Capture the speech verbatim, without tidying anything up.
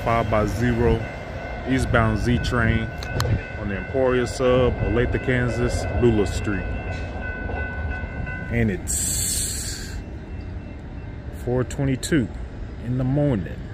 five by zero eastbound Z train on the Emporia sub, Olathe, Kansas, Lula Street. And it's four twenty-two in the morning.